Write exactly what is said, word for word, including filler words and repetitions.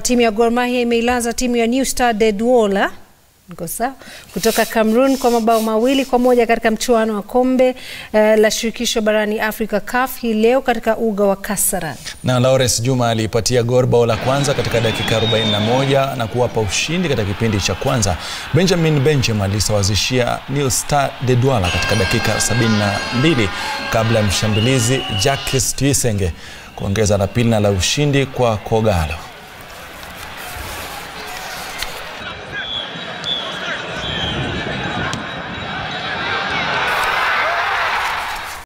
Timu ya Gor Mahia imeilaza timu ya New Star De Douala kutoka Cameroon kwa mabao mawili kwa moja katika mchuano wa kombe uh, la shirikisho barani Afrika C A F hii leo katika uga wa Kasarani. Na Lawrence Juma alipatia Gor bao la kwanza katika dakika arobaini na moja na kuwapa ushindi katika kipindi cha kwanza. Benjamin Benjamin alisawazishia New Star De Douala katika dakika sabini na mbili kabla ya mshambulizi Jacques Tuisenge kuongeza la pili na la ushindi kwa Kogalo.